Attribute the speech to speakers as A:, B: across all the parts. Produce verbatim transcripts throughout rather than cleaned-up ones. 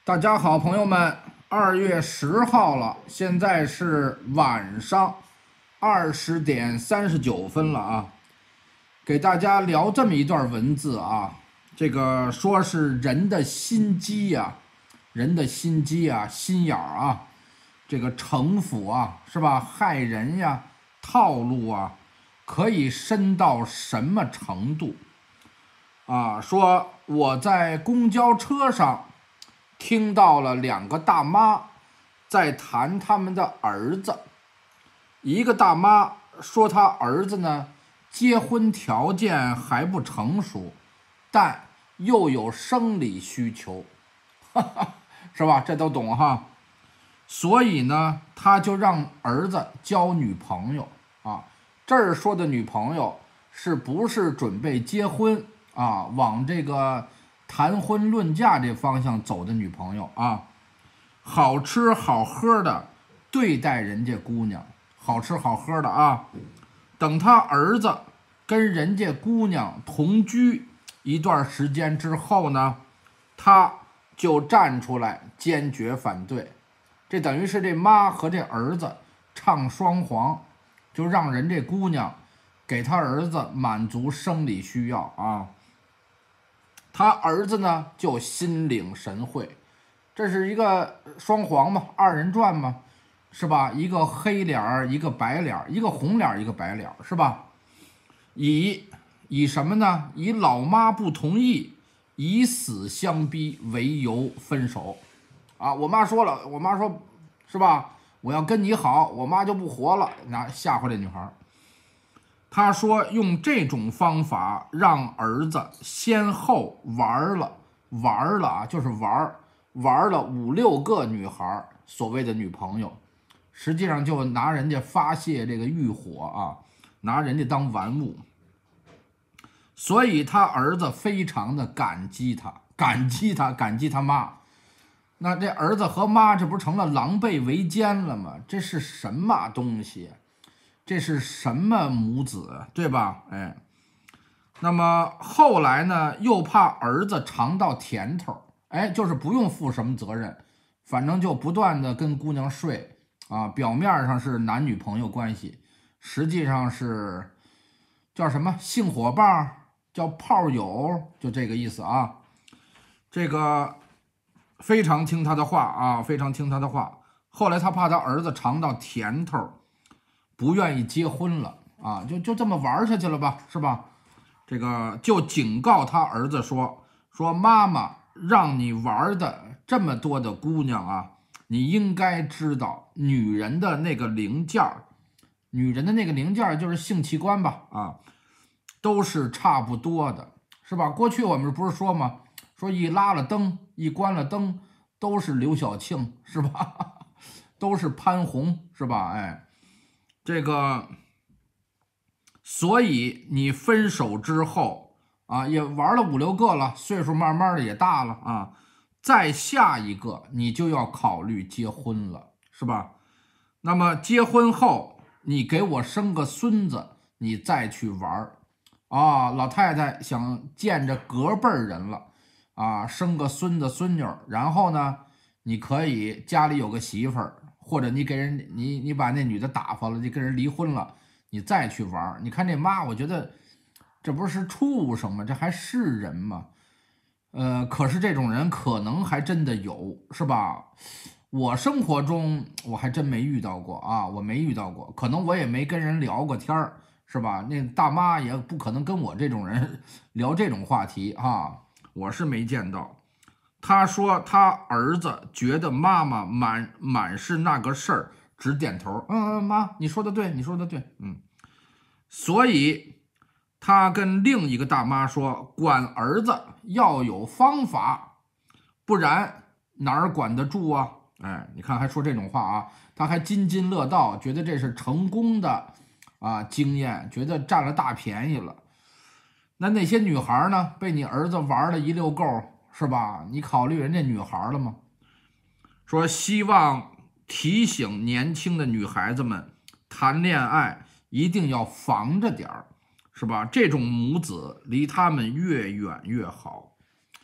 A: 大家好，朋友们，二月十号了，现在是晚上二十点三十九分了啊。给大家聊这么一段文字啊，这个说是人的心机呀、人的心机啊，心眼儿啊，这个城府啊，是吧？害人呀，套路啊，可以深到什么程度啊？说我在公交车上听到了两个大妈在谈他们的儿子，一个大妈说她儿子呢，结婚条件还不成熟，但又有生理需求，哈哈，是吧？这都懂哈。所以呢，他就让儿子交女朋友啊。这儿说的女朋友是不是准备结婚啊？往这个谈婚论嫁这方向走的女朋友啊，好吃好喝的对待人家姑娘，好吃好喝的啊。等他儿子跟人家姑娘同居一段时间之后呢，他就站出来坚决反对。这等于是这妈和这儿子唱双簧，就让人这姑娘给他儿子满足生理需要啊。他儿子呢就心领神会，这是一个双簧嘛，二人转嘛，是吧？一个黑脸儿，一个白脸儿，一个红脸儿，一个白脸儿，是吧？以以什么呢？以老妈不同意，以死相逼为由分手。啊，我妈说了，我妈说，是吧？我要跟你好，我妈就不活了，那吓唬这女孩。他说用这种方法让儿子先后玩了玩了啊，就是玩玩了五六个女孩，所谓的女朋友，实际上就拿人家发泄这个欲火啊，拿人家当玩物。所以他儿子非常的感激他，感激他，感激他妈。那这儿子和妈这不成了狼狈为奸了吗？这是什么东西？这是什么母子，对吧？哎，那么后来呢，又怕儿子尝到甜头，哎，就是不用负什么责任，反正就不断的跟姑娘睡啊，表面上是男女朋友关系，实际上是叫什么性伙伴，叫炮友，就这个意思啊。这个非常听他的话啊，非常听他的话。后来他怕他儿子尝到甜头，不愿意结婚了啊，就就这么玩下去了吧，是吧？这个就警告他儿子说说妈妈让你玩的这么多的姑娘啊，你应该知道女人的那个零件儿，女人的那个零件儿就是性器官吧啊，都是差不多的，是吧？过去我们不是说吗？说一拉了灯，一关了灯，都是刘晓庆，是吧？都是潘虹，是吧？哎，这个，所以你分手之后啊，也玩了五六个了，岁数慢慢的也大了啊，再下一个你就要考虑结婚了，是吧？那么结婚后，你给我生个孙子，你再去玩啊。老太太想见着隔辈人了啊，生个孙子孙女，然后呢，你可以家里有个媳妇儿，或者你给人你你把那女的打发了，你跟人离婚了，你再去玩。你看这妈，我觉得这不是畜生吗？这还是人吗？呃，可是这种人可能还真的有，是吧？我生活中我还真没遇到过啊，我没遇到过，可能我也没跟人聊过天儿，是吧？那大妈也不可能跟我这种人聊这种话题啊，我是没见到。他说他儿子觉得妈妈满满是那个事儿，直点头，嗯嗯，妈，你说的对，你说的对，嗯。所以他跟另一个大妈说，管儿子要有方法，不然哪儿管得住啊？哎，你看还说这种话啊，他还津津乐道，觉得这是成功的啊经验，觉得占了大便宜了。那那些女孩呢？被你儿子玩了一溜够，是吧？你考虑人家女孩了吗？说希望提醒年轻的女孩子们，谈恋爱一定要防着点儿，是吧？这种母子离他们越远越好。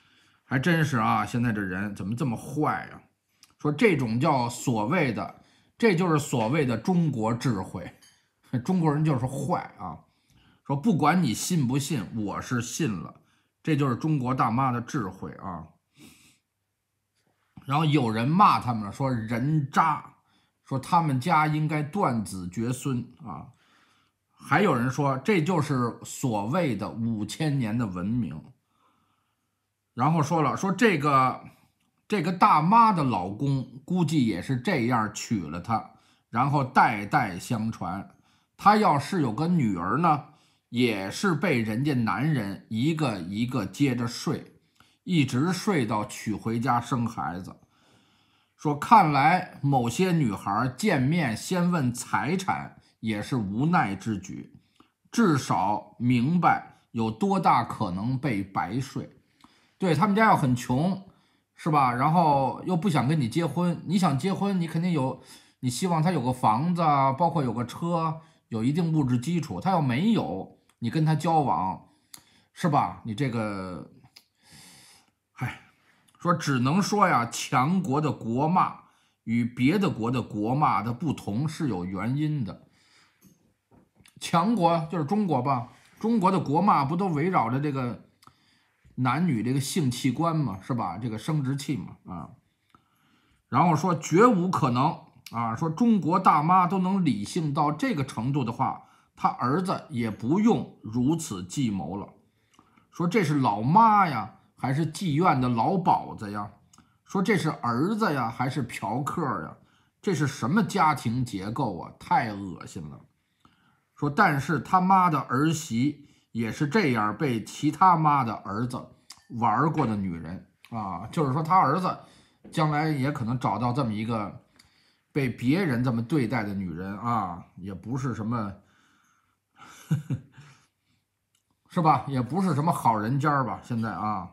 A: 还真是啊，现在这人怎么这么坏呀？说这种叫所谓的，这就是所谓的中国智慧，中国人就是坏啊。说不管你信不信，我是信了，这就是中国大妈的智慧啊。然后有人骂他们了，说人渣，说他们家应该断子绝孙啊。还有人说这就是所谓的五千年的文明。然后说了，说这个这个大妈的老公估计也是这样娶了她，然后代代相传。她要是有个女儿呢，也是被人家男人一个一个接着睡，一直睡到娶回家生孩子。说看来某些女孩见面先问财产也是无奈之举，至少明白有多大可能被白睡。对，他们家要很穷，是吧？然后又不想跟你结婚，你想结婚，你肯定有，你希望他有个房子啊，包括有个车，有一定物质基础。他要没有，你跟他交往，是吧？你这个，唉，说只能说呀，强国的国骂与别的国的国骂的不同是有原因的。强国就是中国吧，中国的国骂不都围绕着这个男女这个性器官嘛，是吧？这个生殖器嘛，啊，然后说绝无可能啊，说中国大妈都能理性到这个程度的话，他儿子也不用如此计谋了。说这是老妈呀，还是妓院的老鸨子呀？说这是儿子呀，还是嫖客呀？这是什么家庭结构啊？太恶心了。说但是他妈的儿媳也是这样被其他妈的儿子玩过的女人啊，就是说他儿子将来也可能找到这么一个被别人这么对待的女人啊，也不是什么呵呵是吧？也不是什么好人家吧？现在啊，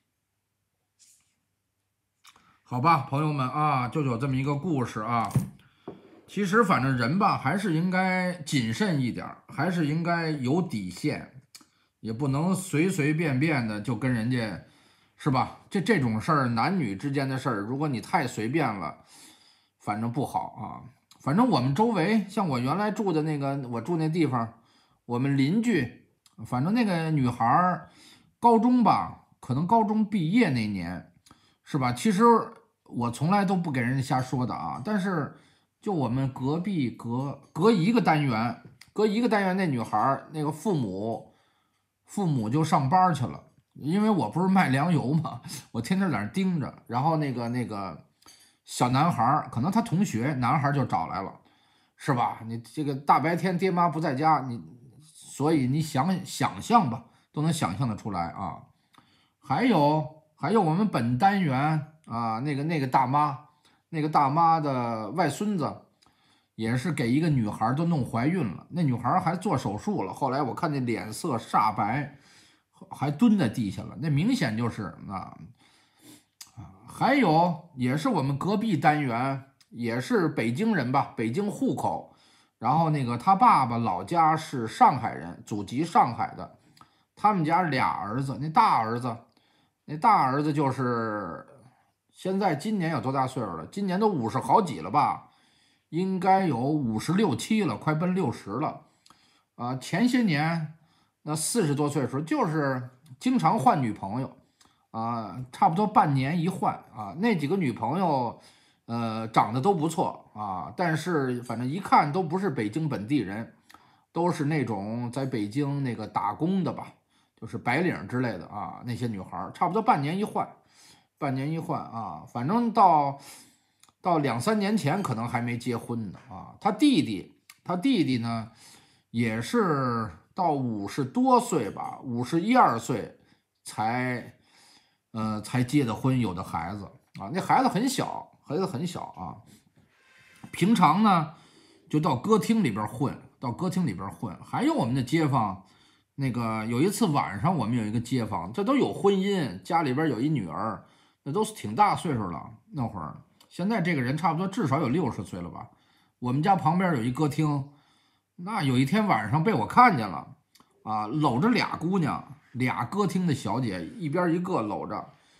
A: 好吧，朋友们啊，就有这么一个故事啊。其实反正人吧，还是应该谨慎一点，还是应该有底线，也不能随随便便的就跟人家，是吧？这这种事儿，男女之间的事儿，如果你太随便了，反正不好啊。反正我们周围，像我原来住的那个，我住那地方，我们邻居，反正那个女孩儿，高中吧，可能高中毕业那年，是吧？其实我从来都不给人家瞎说的啊，但是就我们隔壁隔隔一个单元，隔一个单元那女孩儿，那个父母父母就上班去了，因为我不是卖粮油嘛，我天天在那儿盯着，然后那个那个小男孩儿，可能他同学男孩儿就找来了，是吧？你这个大白天爹妈不在家，你所以你想想象吧，都能想象得出来啊。还有还有我们本单元啊，那个那个大妈，那个大妈的外孙子也是给一个女孩都弄怀孕了，那女孩还做手术了，后来我看那脸色煞白，还蹲在地下了，那明显就是啊。还有也是我们隔壁单元，也是北京人吧，北京户口，然后那个他爸爸老家是上海人，祖籍上海的，他们家俩儿子，那大儿子，那大儿子就是现在今年有多大岁数了？今年都五十好几了吧？应该有五十六七了，快奔六十了。啊、呃，前些年那四十多岁的时候，就是经常换女朋友。啊，差不多半年一换啊，那几个女朋友，呃，长得都不错啊，但是反正一看都不是北京本地人，都是那种在北京那个打工的吧，就是白领之类的啊。那些女孩差不多半年一换，半年一换啊，反正到到两三年前可能还没结婚呢啊。他弟弟，他弟弟呢，也是到五十多岁吧，五十一二岁才。呃，才结的婚，有的孩子啊，那孩子很小，孩子很小啊。平常呢，就到歌厅里边混，到歌厅里边混。还有我们的街坊，那个有一次晚上，我们有一个街坊，这都有婚姻，家里边有一女儿，那都是挺大岁数了。那会儿，现在这个人差不多至少有六十岁了吧。我们家旁边有一歌厅，那有一天晚上被我看见了，啊，搂着俩姑娘。俩歌厅的小姐，一边一个搂着，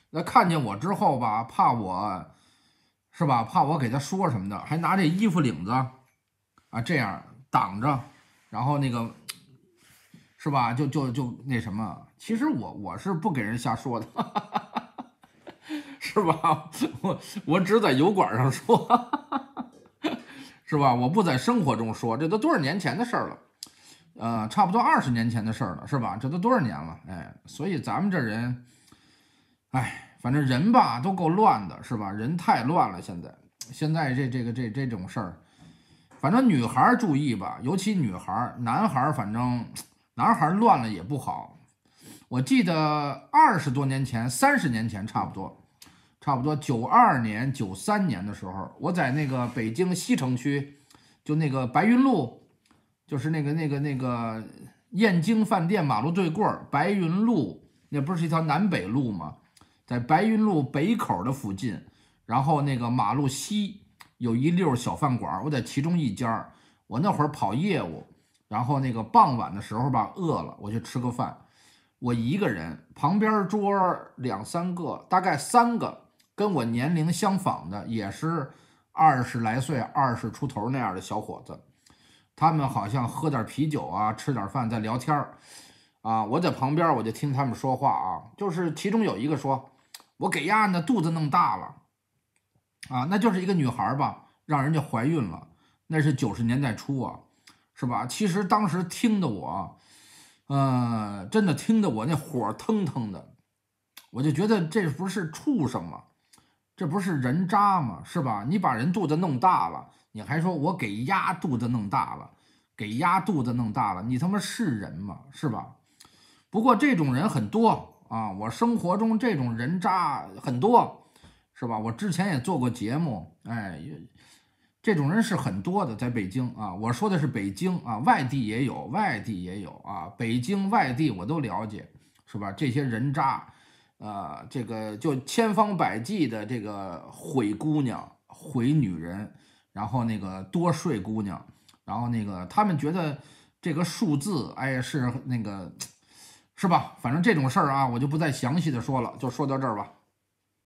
A: 那看见我之后吧，怕我是吧？怕我给他说什么的，还拿这衣服领子啊这样挡着，然后那个是吧？就就就那什么，其实我我是不给人瞎说的，是吧？我我只在油管上说，是吧？我不在生活中说，这都多少年前的事儿了。呃，差不多二十年前的事儿了，是吧？这都多少年了，哎，所以咱们这人，哎，反正人吧都够乱的，是吧？人太乱了，现在，现在这这个这这种事儿，反正女孩注意吧，尤其女孩，男孩反正男孩乱了也不好。我记得二十多年前，三十年前差不多，差不多九二年、九三年的时候，我在那个北京西城区，就那个白云路。就是那个那个那个燕京饭店马路对过白云路，那不是一条南北路吗？在白云路北口的附近，然后那个马路西有一溜小饭馆，我在其中一家。我那会儿跑业务，然后那个傍晚的时候吧，饿了，我去吃个饭。我一个人，旁边桌两三个，大概三个跟我年龄相仿的，也是二十来岁、二十出头那样的小伙子。他们好像喝点啤酒啊，吃点饭，在聊天儿啊。我在旁边，我就听他们说话啊。就是其中有一个说：“我给丫那肚子弄大了啊，那就是一个女孩吧，让人家怀孕了。那是九十年代初啊，是吧？其实当时听的我，呃，真的听得我那火腾腾的，我就觉得这不是畜生吗？这不是人渣吗？是吧？你把人肚子弄大了。”你还说我给鸭肚子弄大了，给鸭肚子弄大了，你他妈是人吗？是吧？不过这种人很多啊，我生活中这种人渣很多，是吧？我之前也做过节目，哎，这种人是很多的，在北京啊，我说的是北京啊，外地也有，外地也有啊，北京外地我都了解，是吧？这些人渣，呃，这个就千方百计的这个毁姑娘，毁女人。然后那个多睡姑娘，然后那个他们觉得这个数字，哎，是那个，是吧？反正这种事儿啊，我就不再详细的说了，就说到这儿吧。